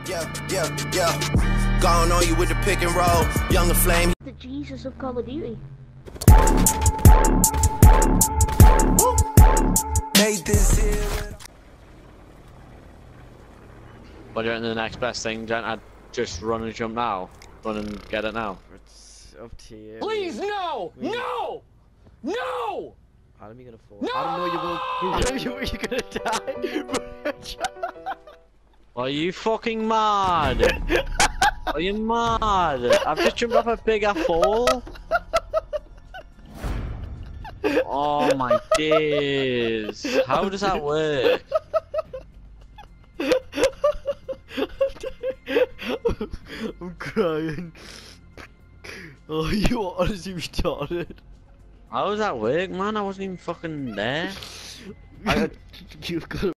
Yeah. Gone on you with the pick and roll. Younger flame. The Jesus of Call of Duty. Made this here. What do you reckon the next best thing? Don't I just run and jump now? Run and get it now? It's up to you. Please, no! No! No! How am I gonna fall? No! I don't know you will. I don't know you're gonna die. Are you fucking mad? Are you mad? I've just jumped off a big fall. Oh my days. How does that work? I'm crying. Oh, you are honestly retarded. How does that work, man? I wasn't even fucking there. You've got